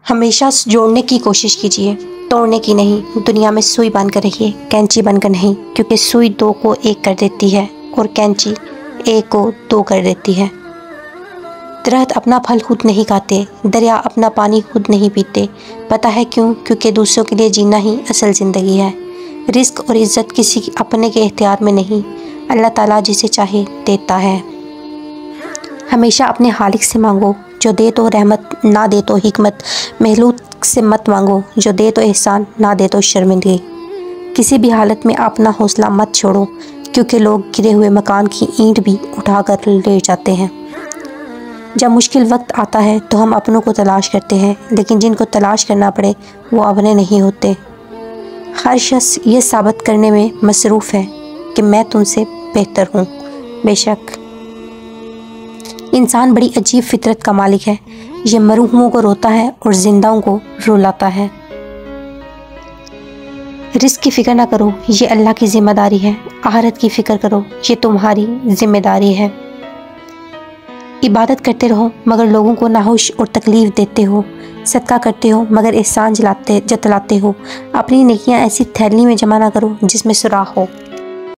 हमेशा जोड़ने की कोशिश कीजिए, तोड़ने की नहीं। दुनिया में सुई बनकर रहिए, कैंची बनकर नहीं, क्योंकि सुई दो को एक कर देती है और कैंची एक को दो कर देती है। दरख्त अपना फल खुद नहीं खाते, दरिया अपना पानी खुद नहीं पीते। पता है क्यों? क्योंकि दूसरों के लिए जीना ही असल ज़िंदगी है। रिस्क और इज़्ज़त किसी अपने के इख्तियार में नहीं, अल्लाह ताला जिसे चाहे देता है। हमेशा अपने खालिक से मांगो, जो दे तो रहमत, ना दे तो हिकमत। महलूक से मत मांगो, जो दे तो एहसान, ना दे तो शर्मिंदगी। किसी भी हालत में अपना हौसला मत छोड़ो, क्योंकि लोग गिरे हुए मकान की ईंट भी उठाकर ले जाते हैं। जब मुश्किल वक्त आता है तो हम अपनों को तलाश करते हैं, लेकिन जिनको तलाश करना पड़े वो अपने नहीं होते। हर शख्स ये साबित करने में मसरूफ़ है कि मैं तुमसे बेहतर हूँ। बेशक इंसान बड़ी अजीब फितरत का मालिक है। ये मरूहुओं को रोता है और जिंदाओं को रुलाता है। रिस्क की फ़िक्र ना करो, ये अल्लाह की ज़िम्मेदारी है। आखिरत की फ़िक्र करो, ये तुम्हारी ज़िम्मेदारी है। इबादत करते रहो मगर लोगों को नाखुश और तकलीफ़ देते हो। सदका करते हो मगर एहसान जतलाते हो। अपनी नेकियां ऐसी थैली में जमा ना करो जिसमें सुराख हो।